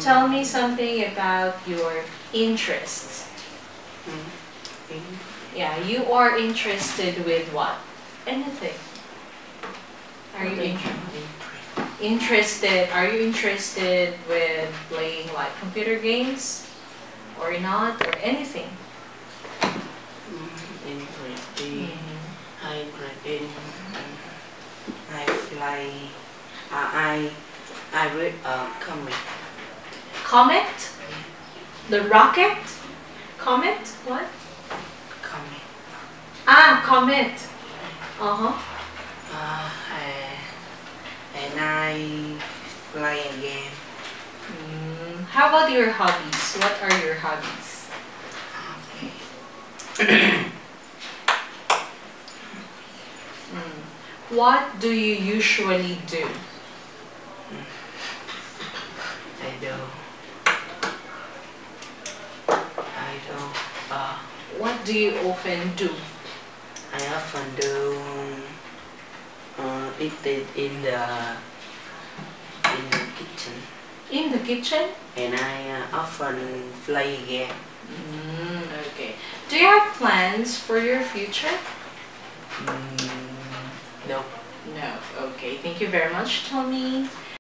Tell me something about your interests. Yeah, you are interested with what? Anything. Are you interested? Are you interested with playing like computer games, or not, or anything? Interesting. I read in. I fly. I read a comic. Comet? The rocket? Comet? What? Comic. Ah, comet. Uh-huh. And I fly again. How about your hobbies? What are your hobbies? What do you usually do? What do you often do? I often do eat it in the kitchen. In the kitchen? And I often fly again. Okay. Do you have plans for your future? No. No. Okay. Thank you very much, Tommy.